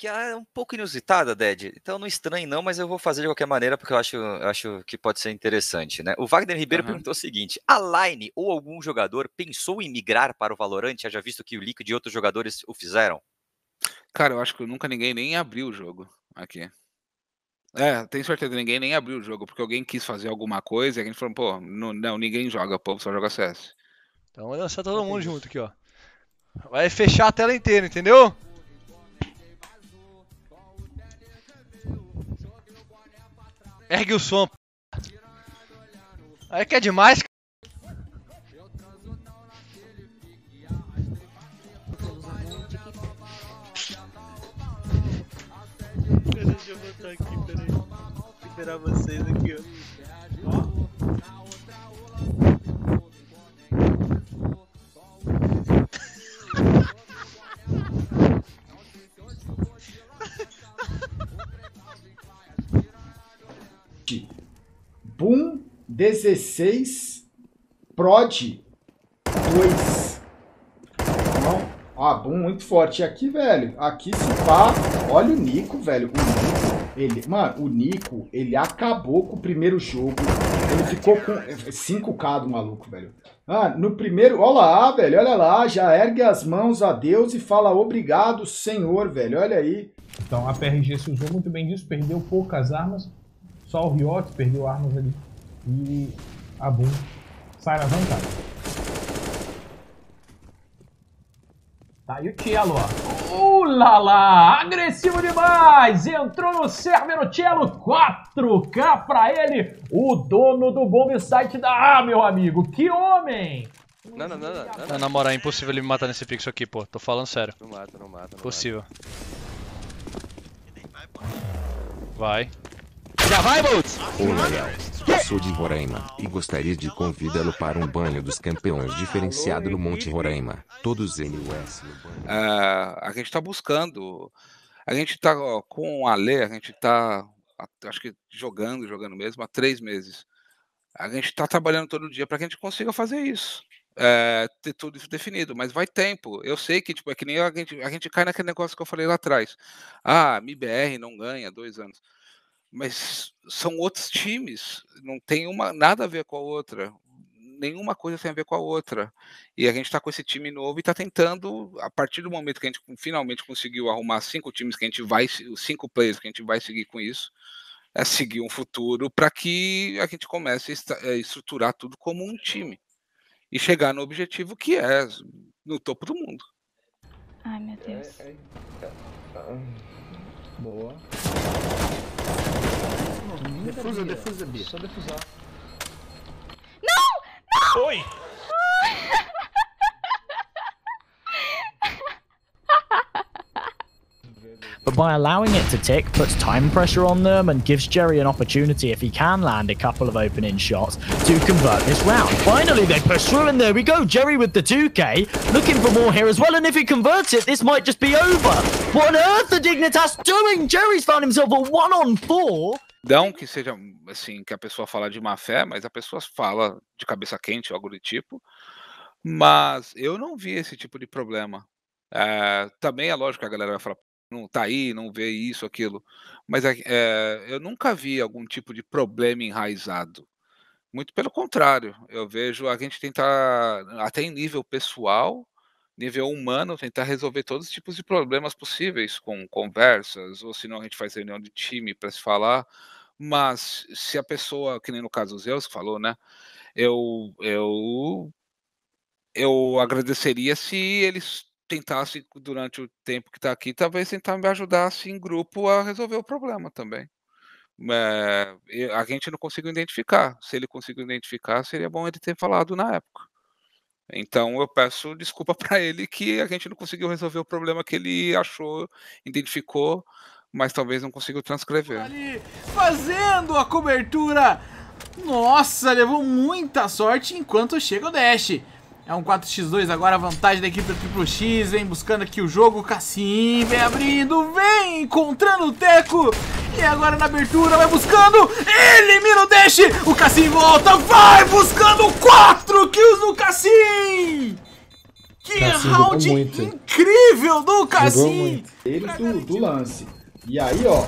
que é um pouco inusitada, Ded. Então não estranhe não, mas eu vou fazer de qualquer maneira porque eu acho que pode ser interessante, né? O Wagner Ribeiro perguntou o seguinte: a Line ou algum jogador pensou em migrar para o Valorant, já visto que o Liquid e outros jogadores o fizeram? Cara, eu acho que nunca ninguém nem abriu o jogo aqui. Tenho certeza, ninguém nem abriu o jogo, porque alguém quis fazer alguma coisa e a gente falou, pô, não, ninguém joga, o povo só joga CS. Então vai lançar todo mundo junto aqui, ó. Vai fechar a tela inteira, entendeu? Ergue o som. Aí que é demais, c... Deixa eu botar aqui, peraí. Vou liberar vocês aqui, ó. Boom 16 Prod 2. Boom muito forte. E aqui, velho, aqui se pá, olha o Nico, velho. O Nico, ele acabou com o primeiro jogo. Ele ficou com 5k do maluco, velho. No primeiro, olha lá, velho, olha lá, já ergue as mãos a Deus e fala obrigado, Senhor, velho, olha aí. Então a PRG se usou muito bem disso, perdeu poucas armas. Só o Riot perdeu armas ali. E a Boom sai na vantagem. Tá aí o Cello, ó. Lá, agressivo demais! Entrou no server o Cello, 4k pra ele, o dono do bomb site da meu amigo. Que homem! Não, na moral, é impossível ele me matar nesse pixel aqui, pô. Tô falando sério. Não mata. Possível. Vai. Já vai, Boltz! Olá, Léo. Eu sou de Roraima e gostaria de convidá-lo para um banho dos campeões diferenciado no Monte Roraima. Todos NUS no banho. A gente tá buscando. A gente tá com a Ale, a gente tá, acho que jogando mesmo há 3 meses. A gente tá trabalhando todo dia para que a gente consiga fazer isso. Ter tudo isso definido, mas vai tempo. Eu sei que, tipo, é que nem a gente cai naquele negócio que eu falei lá atrás. MIBR não ganha 2 anos. Mas são outros times, não tem nada a ver com a outra, nenhuma coisa tem a ver com a outra. E a gente está com esse time novo e está tentando, a partir do momento que a gente finalmente conseguiu arrumar 5 times que a gente vai, os 5 players que a gente vai seguir com isso, seguir um futuro para que a gente comece a estruturar tudo como um time e chegar no objetivo que é no topo do mundo. Ai, meu Deus. Boa. Defusa, B. Só defusar. Não! Oi! But by allowing it to tick, puts time pressure on them and gives Jerry an opportunity, if he can land a couple of opening shots, to convert this round. Finally, they push through, and there we go. Jerry with the 2k, looking for more here as well, and if he converts it, this might just be over. What on earth the Dignitas doing? Jerry's found himself a 1-on-4. Não que seja assim, que a pessoa fala de má fé, mas a pessoa fala de cabeça quente, algo do tipo. Mas eu não vi esse tipo de problema. Também é lógico que a galera vai falar, não tá aí, não vê isso, aquilo. Mas eu nunca vi algum tipo de problema enraizado. Muito pelo contrário, eu vejo a gente tentar, até em nível pessoal, nível humano, tentar resolver todos os tipos de problemas possíveis com conversas, ou se não a gente faz reunião de time para se falar. Mas se a pessoa, que nem no caso o Zeus falou, né? Eu agradeceria se eles tentassem, durante o tempo que está aqui, talvez tentar me ajudar assim, em grupo a resolver o problema também. A gente não conseguiu identificar. Se ele conseguiu identificar, seria bom ele ter falado na época. Então eu peço desculpa para ele que a gente não conseguiu resolver o problema que ele achou, identificou, mas talvez não conseguiu transcrever. Ali, fazendo a cobertura. Nossa, levou muita sorte enquanto chega o dash. É um 4x2 agora, a vantagem da equipe do Triple X. Vem buscando aqui o jogo, o Cassim vem abrindo, vem encontrando o Teco. E agora na abertura, vai buscando, elimina o dash. O Cassim volta, vai buscando 4 kills no Cassim. Que Que round incrível do Cassim! Ele do lance. E aí, ó.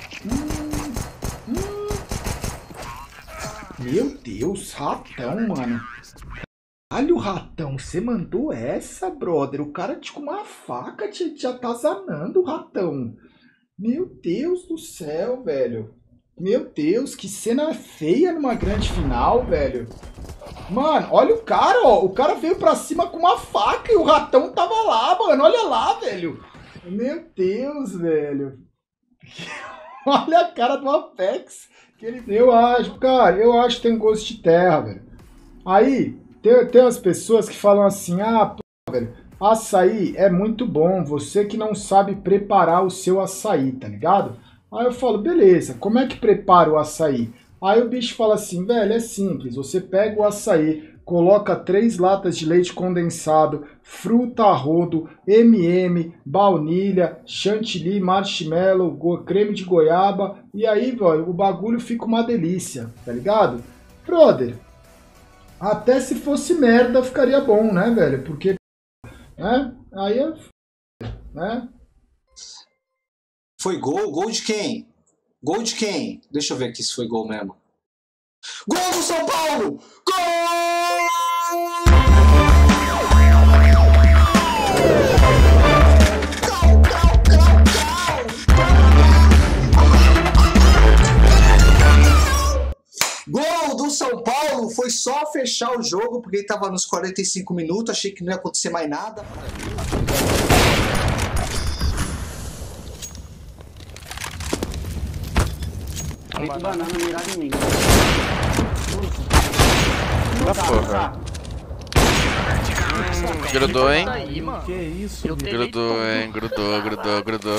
Meu Deus, ratão, mano. Olha o ratão, você mandou essa, brother. O cara com uma faca já tá zanando o ratão. Meu Deus do céu, velho. Meu Deus, que cena feia numa grande final, velho. Mano, olha o cara, ó. O cara veio pra cima com uma faca e o ratão tava lá, mano. Olha lá, velho. Meu Deus, velho. Olha a cara do Apex que ele deu. Eu acho que tem gosto de terra, velho. Aí, tem as pessoas que falam assim, velho, açaí é muito bom, você que não sabe preparar o seu açaí, tá ligado? Aí eu falo, beleza, como é que prepara o açaí? Aí o bicho fala assim, velho, é simples, você pega o açaí, coloca 3 latas de leite condensado, fruta a rodo, M&M, baunilha, chantilly, marshmallow, creme de goiaba, e aí, velho, o bagulho fica uma delícia, tá ligado? Brother, até se fosse merda ficaria bom, né, velho? Porque, né, aí é, né? Foi gol? Gol de quem? Gol de quem? Deixa eu ver aqui se foi gol mesmo. Gol do São Paulo! Gol! Gol do São Paulo! Foi só fechar o jogo, porque ele tava nos 45 minutos, achei que não ia acontecer mais nada. Feito banana mirado em mim. Porra. Grudou, hein? Que isso? Grudou, hein? Grudou.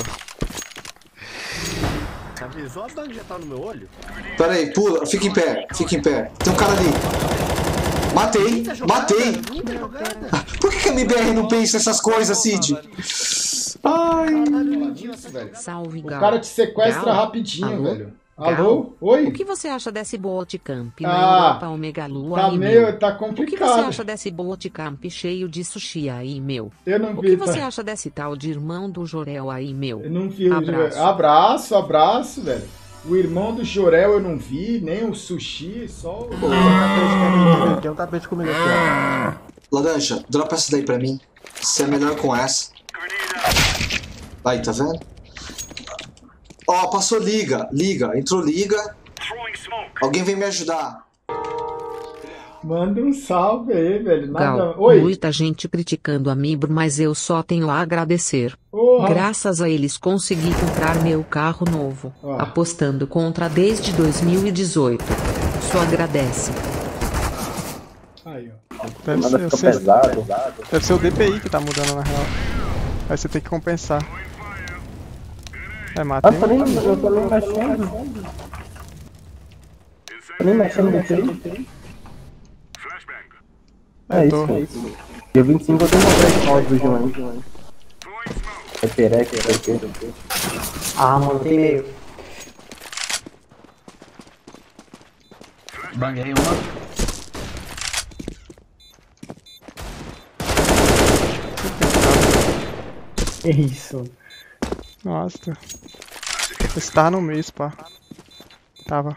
Avisou a bang já tá no meu olho? Pera aí, pula, fica em pé. Tem um cara ali. Matei. Por que a MBR não pensa essas coisas, Cid? Ai. Salve, o cara te sequestra rapidinho, velho. Alô? Oi? O que você acha desse bootcamp na Europa Omega Lua tá complicado. O que você acha desse bootcamp cheio de sushi aí, meu? Eu não vi. O que você acha desse tal de irmão do Jorel aí, meu? Eu não vi. Abraço, velho. O irmão do Jorel eu não vi, nem o sushi, só o... Tem um tapete comigo aqui, ó. Laranja, dropa essa daí pra mim. Você é melhor com essa. Aí, tá vendo? Ó, passou liga. Entrou liga. Alguém vem me ajudar. Manda um salve aí, velho. Gal, oi. Muita gente criticando a Mibro, mas eu só tenho a agradecer. Graças a eles consegui comprar meu carro novo. Apostando contra desde 2018. Só agradece. Aí, ó. Deve ser o DPI que tá mudando na real. Aí você tem que compensar. Mata eu tô nem mexendo. Tô nem mexendo no DPI. É isso. Dia 25 eu tenho uma vez mal do João. É pereca, mano, tem meio. Banguei uma. Que isso? Nossa. Esse tava no meio, pá. Tava.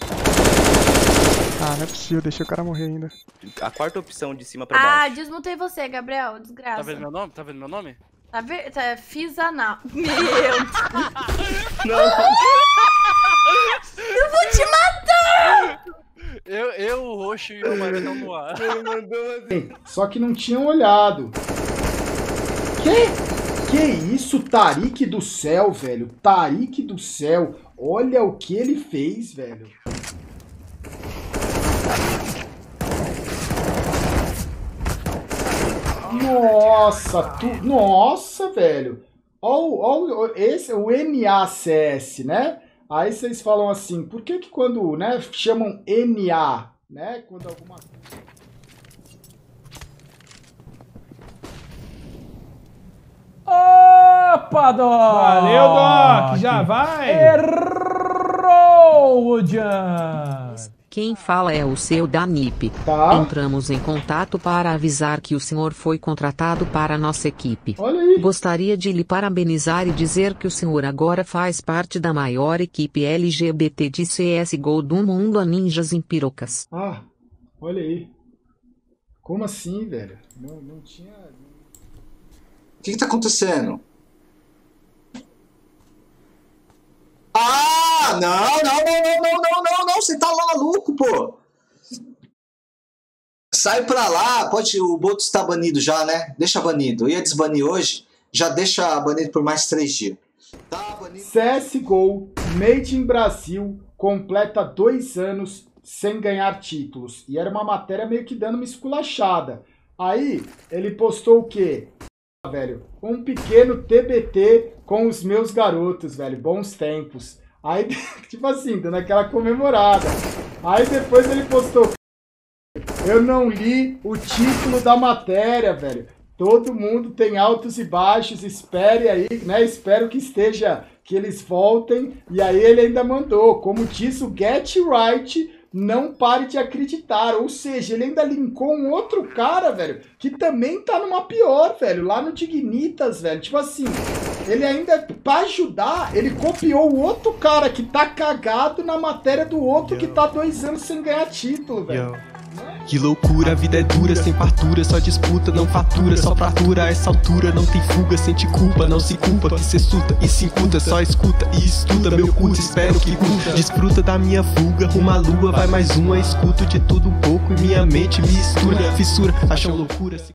Ah, não é possível, deixei o cara morrer ainda. A quarta opção de cima pra baixo. Ah, desmutei você, Gabriel, desgraça. Tá vendo meu nome? Tá vendo? Fiz anal. Meu Deus. Não. Eu vou te matar! Eu, o roxo e o amarelo no ar. Ele mandou assim. Só que não tinham olhado. Que isso, Tarik do céu, velho. Tarik do céu. Olha o que ele fez, velho. Nossa, velho. Esse é o NACS, né? Aí vocês falam assim, por que quando, né, chamam NA, né? Quando alguma... Opa, Doc! Valeu, Doc! Já vai! Errou o Jump! quem fala é o seu Danip. Tá. Entramos em contato para avisar que o senhor foi contratado para nossa equipe. Olha aí. Gostaria de lhe parabenizar e dizer que o senhor agora faz parte da maior equipe LGBT de CSGO do mundo, a Ninjas em Pirocas. Ah, olha aí. Como assim, velho? Não tinha... O que tá acontecendo? Ah, não, você tá maluco, pô. Sai pra lá, o bot está banido já, né? Deixa banido. Eu ia desbanir hoje, já deixa banido por mais 3 dias. Tá banido. CSGO, Made in Brasil, completa 2 anos sem ganhar títulos. E era uma matéria meio que dando uma esculachada. Aí, ele postou o quê? Velho, um pequeno TBT com os meus garotos, velho, bons tempos. Aí, tipo assim, dando aquela comemorada. Aí depois ele postou: eu não li o título da matéria, velho. Todo mundo tem altos e baixos, espere aí, né? Espero que eles voltem. E aí ele ainda mandou, como diz o Get Right, não pare de acreditar. Ou seja, ele ainda linkou um outro cara, velho, que também tá numa pior, velho, lá no Dignitas, velho. Tipo assim, ele ainda, pra ajudar, ele copiou o outro cara que tá cagado na matéria do outro que tá 2 anos sem ganhar título, velho. Que loucura, a vida é dura, sem fartura, só disputa, não fatura, só fratura, a essa altura não tem fuga, sente culpa, não se culpa, que cê suta e se incuta, só escuta e estuda, meu culto, espero que curta, desfruta da minha fuga, rumo à lua, vai mais uma, escuto de tudo um pouco e minha mente mistura, fissura, acham loucura.